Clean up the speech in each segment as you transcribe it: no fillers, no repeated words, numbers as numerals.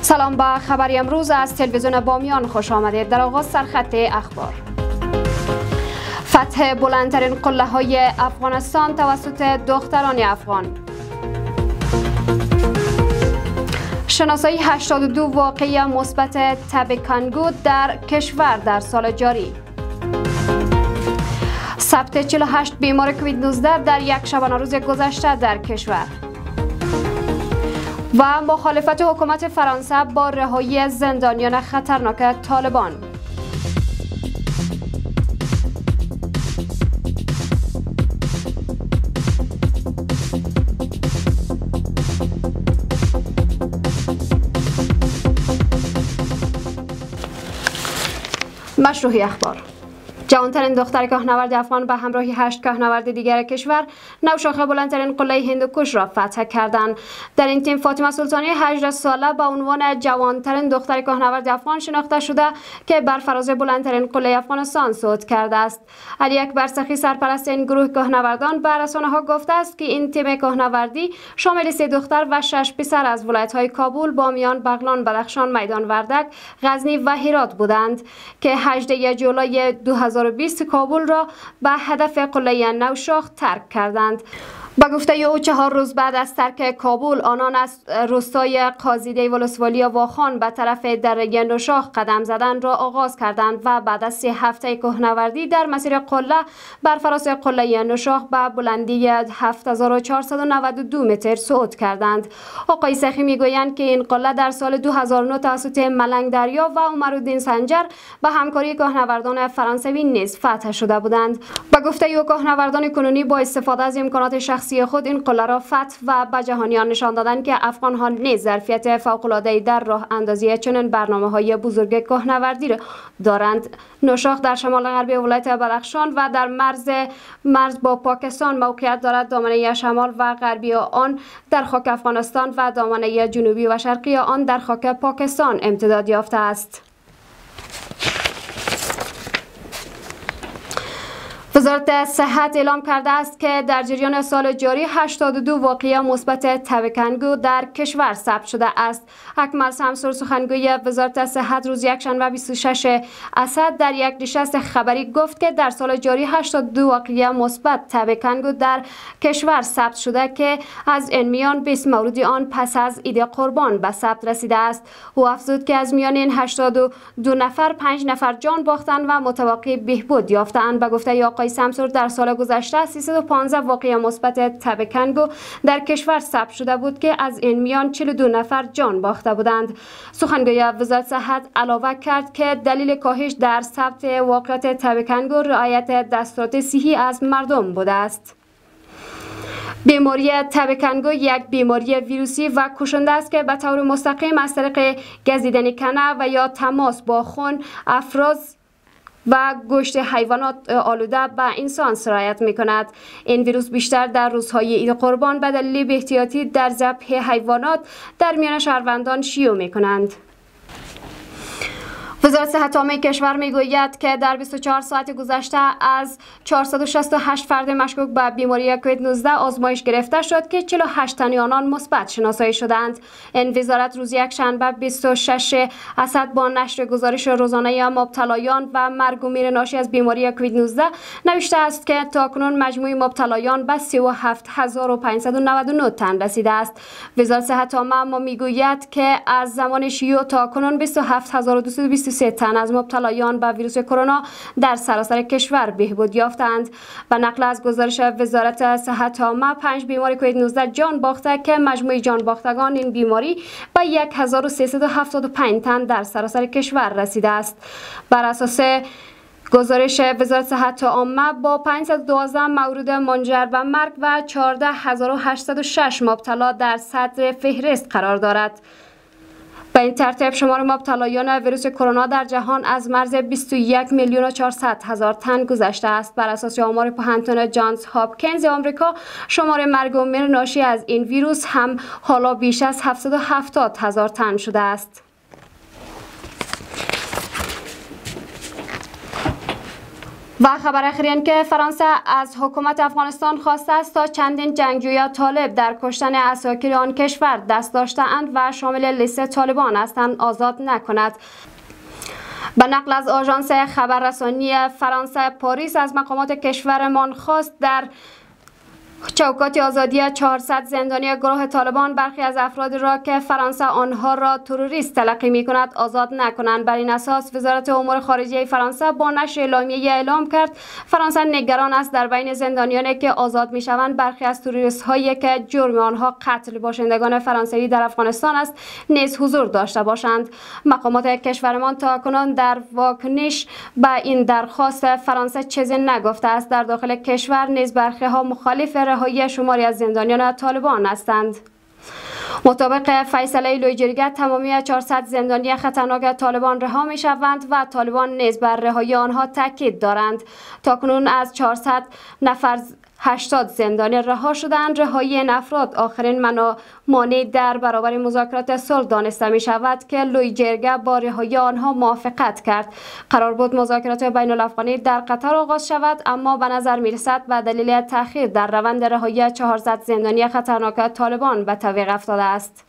سلام به خبری امروز از تلویزیون بامیان خوش آمدید. در آغاز سرخط اخبار: فتح بلندترین قله های افغانستان توسط دختران افغان. شناسایی 82 واقعه مثبت تب کانگو در کشور در سال جاری. ثبت 48 بیمار کووید 19 در یک شبانه روز گذشته در کشور. و مخالفت حکومت فرانسه با رهایی زندانیان خطرناک طالبان. مشروحی اخبار: جوانترین دختر کوهنورد افغان به همراه 8 کوهنورد دیگر کشور نوشاخه بلندترین قله هندوکش را فتح کردند. در این تیم فاطمه سلطانی 18 ساله به عنوان جوانترین دختر کوهنورد افغان شناخته شده که بر فراز بلندترین قله افغانستان صعود کرده است. علی اکبر سخی سرپرست این گروه کوهنوردان به رسانه‌ها گفته است که این تیم کوهنوردی شامل 3 دختر و 6 پسر از ولایت‌های کابل، بامیان، بغلان، بدخشان، میدان وردک، غزنی و هرات بودند که 18 جولای 2020 کابل را به هدف قله نوشاخ ترک کردند. به گفته او 4 روز بعد از ترک کابل آنان از روستای قاضیده ولسوالی واخان به طرف دره نوشاخ قدم زدن را آغاز کردند و بعد از 3 هفته کوهنوردی در مسیر قله بر فراز قله نوشاخ به بلندی 7492 متر صعود کردند. آقای سخی میگویند که این قله در سال 2009 توسط ملنگ دریا و عمرالدین سنجر به همکاری کوهنوردان فرانسوی نیز فتح شده بودند. به گفته او کوهنوردان کنونی با استفاده از امکانات شخصی خود این قله را فتح و به جهانیان نشان دادند که افغان ها نیز ظرفیت فوق‌العاده‌ای در راه اندازی چنین برنامه‌های بزرگ کوهنوردی را دارند. نوشاخ در شمال غربی ولایت بدخشان و در مرز با پاکستان موقعیت دارد. دامنه شمال و غربی آن در خاک افغانستان و دامنه جنوبی و شرقی آن در خاک پاکستان امتداد یافته است. وزارت صحت اعلام کرده است که در جریان سال جاری 82 واقعه مثبت تب کانگو در کشور ثبت شده است. اکمل سمسور سخنگوی وزارت صحت روز یکشنبه 26 اسد در یک نشست خبری گفت که در سال جاری 82 واقعه مثبت تب کانگو در کشور ثبت شده که از این میان 20 مورد آن پس از عید قربان به ثبت رسیده است. او افزود که از میان این 82 نفر 5 نفر جان باختند و متوقع بهبود یافتند. به گفته آقای سمسور در سال گذشته 315 واقعه مثبت تب کانگو در کشور ثبت شده بود که از این میان 42 نفر جان باخته بودند. سخنگوی وزارت صحت علاوه کرد که دلیل کاهش در ثبت واقعات تب کانگو رعایت دستورات صحی از مردم بوده است. بیماری تب کانگو یک بیماری ویروسی و کشنده است که به طور مستقیم از طریق گزیدن کنه و یا تماس با خون، افراز و گوشت حیوانات آلوده به انسان سرایت می کند. این ویروس بیشتر در روزهای عید قربان به دلیل بی‌احتیاطی در ذبح حیوانات در میان شهروندان شیوع می کنند. وزارت صحت عامه کشور میگوید که در 24 ساعت گذشته از 468 فرد مشکوک به بیماری کووید 19 آزمایش گرفته شد که 48 تن آنان مثبت شناسایی شدند. این وزارت روز یکشنبه 26 اسد با نشر گزارش روزانه مبتلایان و مرگ و میر ناشی از بیماری کووید 19 نوشته است که تاکنون مجموع مبتلایان به 37599 تن رسیده است. وزارت صحت عامه میگوید که از زمان شیوع تاکنون 27223 تن از مبتلایان به ویروس کرونا در سراسر کشور بهبود یافتند. و نقل از گزارش وزارت صحت عامه 5 بیمار کووید 19 جان باخته که مجموع جان باختگان این بیماری به 1375 تن در سراسر کشور رسیده است. بر اساس گزارش وزارت صحت عامه با 512 مورد منجر به مرگ و 14806 مبتلا در صدر فهرست قرار دارد. به این ترتیب شمار مبتلایان ویروس کرونا در جهان از مرز 21,400,000 تن گذشته است. بر اساس آمار پوهنتون جانز هاپکینز آمریکا، شمار مرگ و میر ناشی از این ویروس هم حالا بیش از 770,000 تن شده است. و خبر اخیری که فرانسه از حکومت افغانستان خواسته است تا چندین جنگجوی طالب در کشتن عساکر آن کشور دست داشته‌اند و شامل لیست طالبان هستند آزاد نکند. به نقل از آژانس خبررسانی فرانسه، پاریس از مقامات کشورمان خواست در چوکات آزادی 400 زندانی گروه طالبان برخی از افراد را که فرانسه آنها را تروریست تلقی می کند آزاد نکنند. بر این اساس وزارت امور خارجه فرانسه با نشر اعلامیه اعلام کرد فرانسه نگران است در بین زندانیانی که آزاد می شوند برخی از تروریست هایی که جرم آنها قتل باشندگان فرانسوی در افغانستان است نیز حضور داشته باشند. مقامات کشورمان تاکنون در واکنش به این درخواست فرانسه چیزی نگفته است. در داخل کشور نیز برخی ها مخالف رهایی شماری از زندانیان طالبان هستند. مطابق فیصله لویجرگه تمامی 400 زندانی خطرناک طالبان رها می شوند و طالبان نیز بر رهایی آنها تاکید دارند. تاکنون از 400 نفر 80 زندانی رها شدند. رهایی این افراد آخرین مانع در برابر مذاکرات صلح دانسته می شود که لویجرگه با رهایی آنها موافقت کرد. قرار بود مذاکرات بین الافغانی در قطر آغاز شود اما به نظر می رسد به دلیل تأخیر در روند رهایی 400 زندانی خطرناک طالبان به تعویق افتاده است.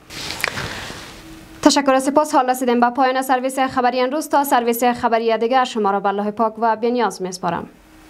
تشکر و سپاس. حال رسیدیم به پایان سرویس خبری امروز. تا سرویس خبری دیگر شما را به الله پاک و بی‌نیاز می‌سپارم.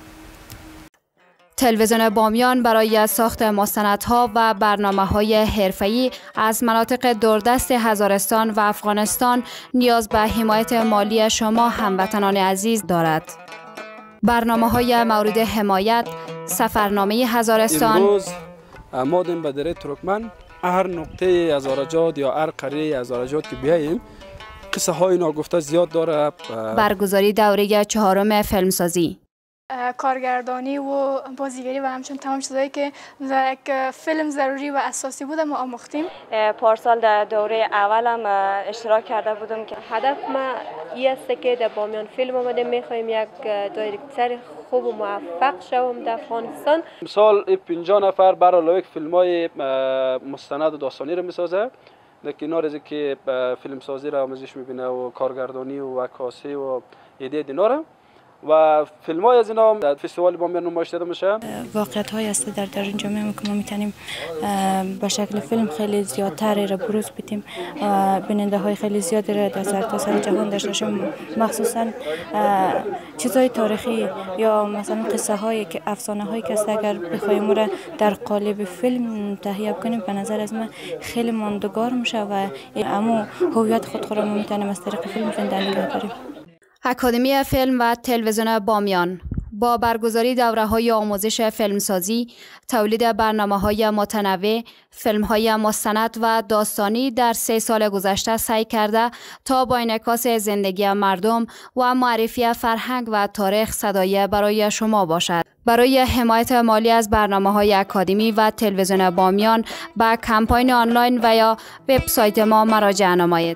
تلویزیون بامیان برای ساخت مستندها و برنامه‌های حرفه‌ای از مناطق دوردست هزارستان و افغانستان نیاز به حمایت مالی شما هموطنان عزیز دارد. برنامه‌های مورد حمایت: سفرنامه هزارستان. امروز آمدیم به دره ترکمن. هر نقطه هزارجات یا هر قریه هزارجات که بیاییم قصه های ناگفته زیاد داره. برگزاری دوره 4 فیلمسازی، کارگردانی و بازیگری و همچنین تمام چیزایی که در یک فیلم ضروری و اساسی بود ما آموختیم. پارسال در دوره اولم اشتراک کرده بودم که هدف ما این است که در بامیان فیلم آمده میخوایم یک دایرکتر خوب و موفق شوم در افغانستان. مثال 50 نفر برای یک فیلم های مستند و داستانی رو میسازه. در کنار از که فیلم سازی را آموزش میبینه و کارگردانی و عکاسی و ایده دینا و فیلم های از اینا در فستیوال بامیان نمایش داده میشه. واقعیت های است در این جامعه که ما میتونیم به شکل فیلم خیلی زیادتر را بروز بدیم، بیننده های خیلی زیادی را در سرتاسر جهان داشته باشیم، مخصوصا چیزهای تاریخی یا مثلا قصه هایی که افسانه هایی که است اگر بخوایم را در قالب فیلم تهیه کنیم به نظر از من خیلی ماندگار میشه و اما هویت خود را ما میتونیم از طریق فیلم زنده نگه داریم. اکادمی فیلم و تلویزیون بامیان با برگزاری دوره‌های آموزش فیلمسازی، تولید برنامه‌های متنوع، فیلم‌های مستند و داستانی در 3 سال گذشته سعی کرده تا با انعکاس زندگی مردم و معرفی فرهنگ و تاریخ صدایی برای شما باشد. برای حمایت مالی از برنامه‌های اکادمی و تلویزیون بامیان به کمپاین آنلاین و یا وبسایت ما مراجعه نمایید.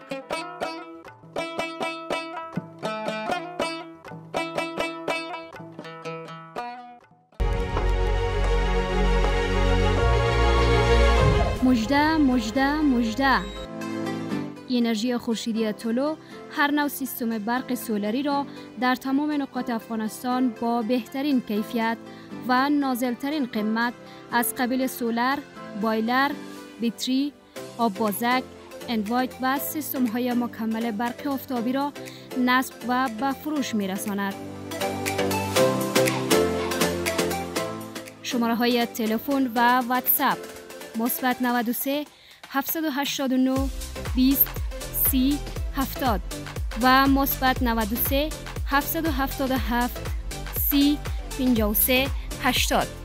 مژده مژده مژده. انرژی خورشیدی تولو هر نوع سیستم برق سولری را در تمام نقاط افغانستان با بهترین کیفیت و نازلترین قیمت از قبیل سولر، بایلر، بیتری، آب بازک، انوایت و سیستم های مکمل برق آفتابی را نصب و به فروش می رساند. شماره های تلفن و واتساپ +93 789 20 30 70 و +93 777 30 53 80.